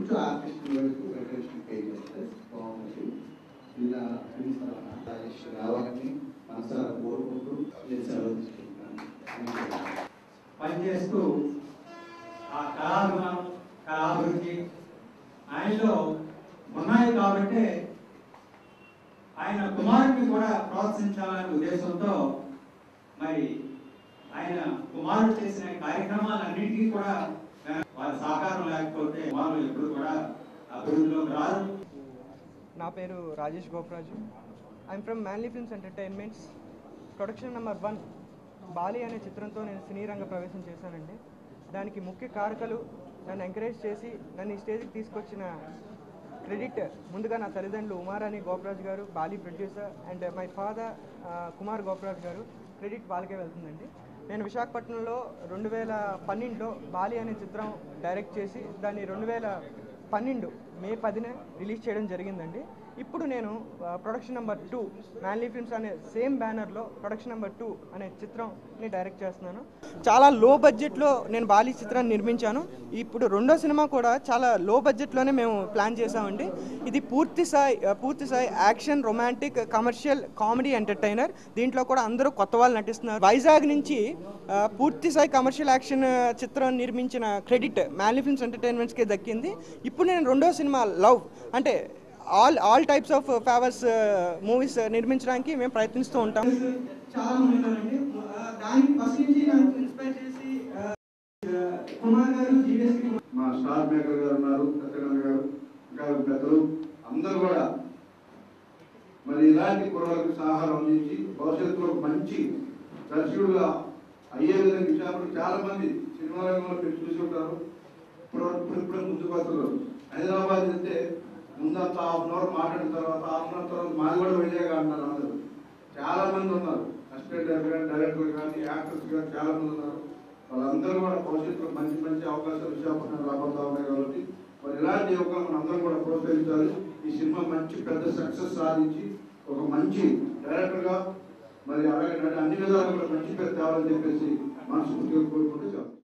కొంచెం ఆర్టిస్ట్ వరకు federation pay చేస్తే బాగుంటుంది. ఇలా రాజేష్ రావాలని మనసారా కోరుకుంటూ నేను సెలవు తీసుకుంటున్నాను. పనిచేస్తూ ఆ కళాభిమానం కళాభివృద్ధి ఆయనలో ఉన్నాయి కాబట్టి ఆయన కుమారుడిని కూడా ప్రోత్సహించాలనే ఉద్దేశంతో మరి ఆయన కుమారుడు చేసిన కార్యక్రమాలన్నింటికీ కూడా వారి సహకారం లేకపోతే వాళ్ళు ఎప్పుడు కూడా అభివృద్ధిలోకి రారు. నా పేరు Rajesh Goparaju. I'm from Manly films entertainments. Production number 1 Bali అనే చిత్రంతో నేను సినీ రంగ ప్రవేశం చేశానండి. దానికి ముఖ్య కారకులు నన్ను ఎంకరేజ్ చేసి నన్ను ఈ స్టేజ్కి తీసుకొచ్చిన క్రెడిట్ ముందుగా నా తల్లిదండ్రులు Umarani Goparaju garu, Bali producer, and my father Kumar Goparaju garu. Credit వాళ్ళకే వెళ్తుందండి. నేను విశాఖపట్నంలో 2012లో బాలి అనే చిత్రం డైరెక్ట్ చేసి దాన్ని 2012 మే 10న రిలీజ్ చేయడం జరిగిందండి. ఇప్పుడు నేను ప్రొడక్షన్ నెంబర్ 2 మ్యాన్లీ ఫిల్మ్స్ అనే సేమ్ బ్యానర్లో ప్రొడక్షన్ నెంబర్ 2 అనే చిత్రంని డైరెక్ట్ చేస్తున్నాను. చాలా లో బడ్జెట్లో నేను బాలి చిత్రాన్ని నిర్మించాను. ఇప్పుడు రెండో సినిమా కూడా చాలా లో బడ్జెట్లోనే మేము ప్లాన్ చేసామండి. ఇది పూర్తి స్థాయి action, romantic, commercial, comedy entertainer. దీంట్లో కూడా అందరూ కొత్త వాళ్ళు నటిస్తున్నారు. వైజాగ్ నుంచి పూర్తి స్థాయి కమర్షియల్ యాక్షన్ చిత్రం నిర్మించిన క్రెడిట్ మ్యాన్లీ ఫిల్మ్స్ ఎంటర్టైన్మెంట్స్కే దక్కింది. ఇప్పుడు నేను రెండో సినిమా లవ్ అంటే all types of favours movies నిర్మించడానికి మేము ప్రయత్నిస్తూ ఉంటాం. చాలా మంది ఉన్నారండి. దానికి ఫస్ట్ నుంచి నన్ను ఇన్స్పైర్ చేసి కుమార్ గారు, జీవీఎస్కి మా స్టార్ మేకర్ గారు ఉన్నారు, సత్యనారాయణ గారు, ఇంకా పెద్దలు అందరూ కూడా మరి ఇలాంటి కుర్రలకు సహాయం అందించి భవిష్యత్తులో మంచి దర్శకుడుగా అయ్యే విధంగా విశాఖపట్నం చాలా మంది సినిమా రంగంలో మీరు చూసి ఉంటారు. ఇప్పుడు ముందుకు వస్తున్నారు. హైదరాబాద్ వెళ్తే ముందంతా హాఫ్ అన్ అవర్ మాట్లాడిన తర్వాత హాఫ్ అన్ అవర్ తర్వాత మాది కూడా వెళ్ళాక అంటారు. అందరూ చాలా మంది ఉన్నారు. అసిస్టెంట్ డైరెక్టర్ కానీ యాక్టర్స్ కానీ చాలా మంది ఉన్నారు. వాళ్ళందరూ కూడా భవిష్యత్తులో మంచి మంచి అవకాశాలు విశాఖపట్నం రాబోతా ఉన్నాయి కాబట్టి మరి ఇలాంటి అవకాశం మనం అందరం కూడా ప్రోత్సహించాలి. ఈ సినిమా మంచి పెద్ద సక్సెస్ సాధించి ఒక మంచి డైరెక్టర్గా మరి అలాగే అన్ని విధాలు కూడా మంచి పేరు తేవాలని చెప్పేసి మనస్ఫూర్తిగా కోరుకుంటూ